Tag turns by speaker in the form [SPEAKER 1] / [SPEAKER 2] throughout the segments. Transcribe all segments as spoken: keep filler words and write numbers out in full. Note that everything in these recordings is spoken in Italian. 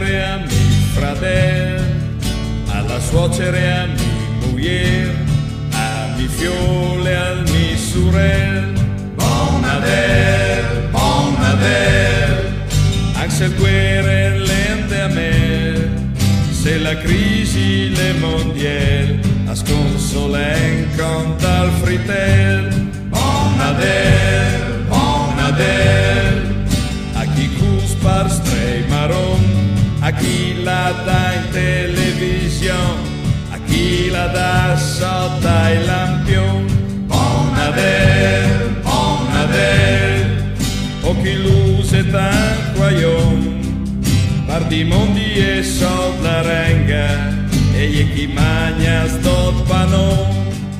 [SPEAKER 1] madre a mi fratello, alla suocera e a mi moglie, a mi fiole, al mi sorelle. Buon Nadel, buon Nadel, anche se guerre lente a me, se la crisi le mondiale, a sconsolen conta al fritel. Buon Nadel, buon Nadel, a chi cuspar stray maron, a chi la dà in televisione, a chi la dà sotto ai lampioni. Buon Nadel, buon Nadel, o chi l'use tan guaion, par di mondi e sotto la renga, e chi magna sto panon.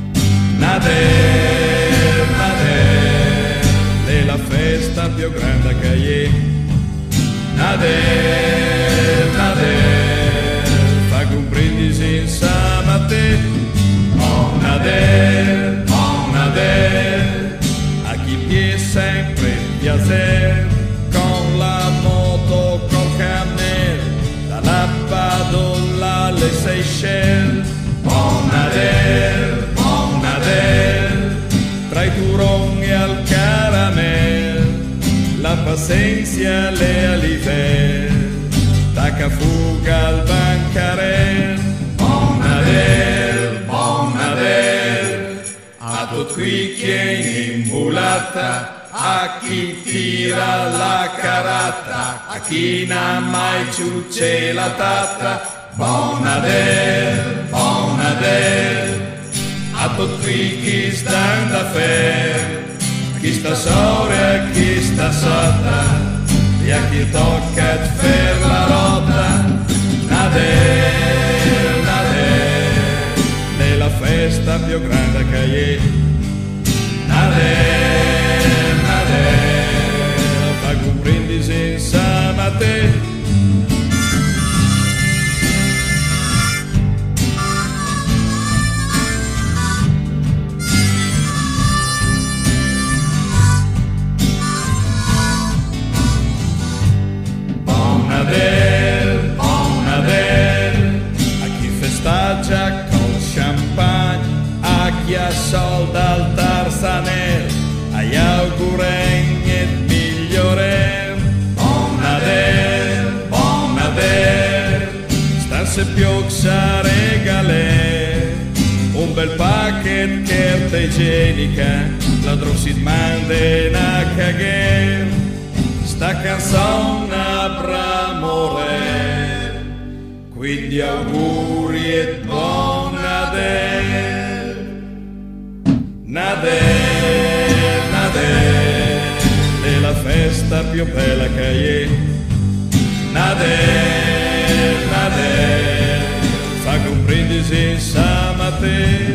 [SPEAKER 1] Nadel, Nadel, è la festa più grande che è. Nadel, Nadel, fa un brindisi insieme a te. Oh Nadel, oh Nadel, a chi pie sempre piacere, con la moto, col cammello, dalla Padolla alle Seychelles. Oh Nadel, oh Nadel, tra i turoni al caramel, la pazienza le alive, tacca fuga al bancarel. Buon Nadel, buon Nadel, a tutti qui che in mulata, a chi tira la carata, a chi n'ha mai ciucce la tata. Buon Nadel, buon Nadel, a tutti qui chi sta da fer, chi sta sopra, chi sta sotto, e a chi tocca fer la rotta. Nadel, Nadel, è la festa più grande che è. Nadel, Nadel, fa un brindisi insieme a te. Nadel, buon Nadel, a chi festeggia col champagne, a chi ha soldi al Tarzanel, agli augureni e migliore. Buon Nadel, buon Nadel, stanse pioggia regale, un bel pacchetto carta igienica, la drossi manda una cagher. Sta canzone avrà amore, quindi auguri e buon Nadel. Nadel, Nadel, è la festa più bella che è. Nadel, Nadel, fa un brindisi insieme a te.